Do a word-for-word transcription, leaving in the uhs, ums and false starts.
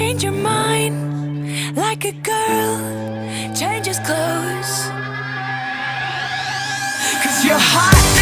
change your mind, like a girl changes clothes. 'Cause you're hot.